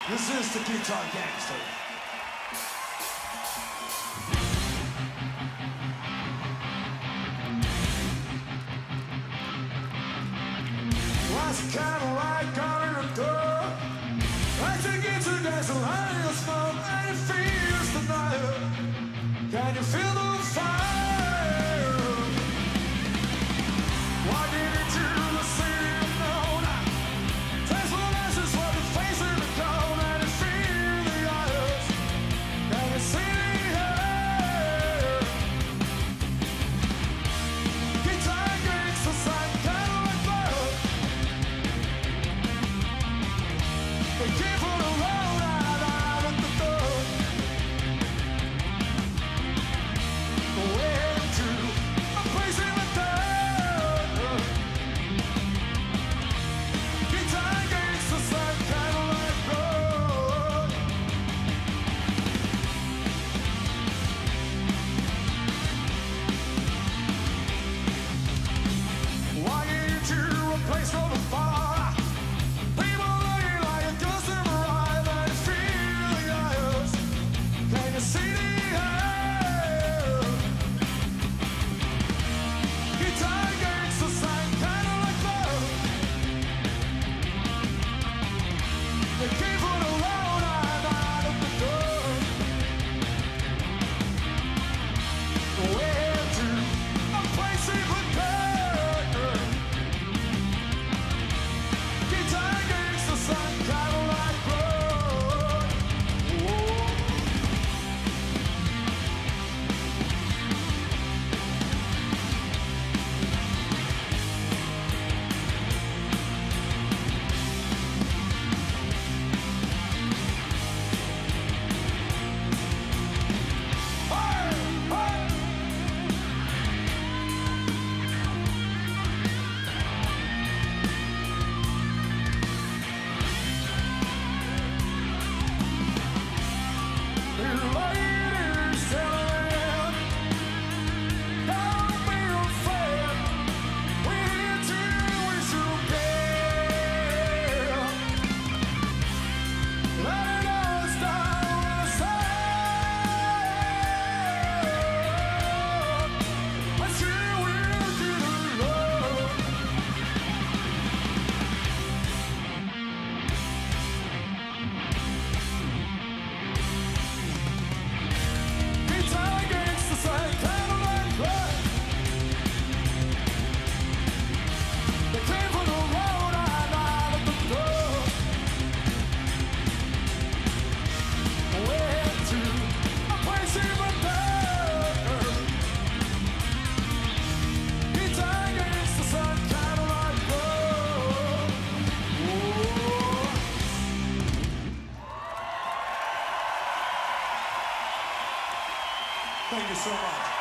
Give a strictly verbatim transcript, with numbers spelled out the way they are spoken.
This is the Guitar Gangster. Last Cadillac on the door. I take it to dance a line of smoke and it feels the night. Can you feel the fire? Walking into the city unknown. Taste the ashes for the face in the cold and you feel the eyes. Can you see the air? Guitar gangster sang Cadillac Road. They came for the road out, out at the door. Way to a place in the dark. Guitar gangster sang Cadillac Road. Walking into a place from afar. People looking like a ghost in my eyes and you feel the eyes. Can you see the air? Guitar gangster sang Cadillac Road. They came for the road and out of the door. Way to a place in the dark. Guitar gangster sang Cadillac Road. Whoa. Hey, hey. The ladies telling, don't be afraid. We're here to wish you care. Let us down the side. But you will get along. Guitar gangster sang Cadillac Road. They came for the road and out of the door. Way to a place in the dark. Guitar gangster sang Cadillac Road. Whoa. Thank you so much.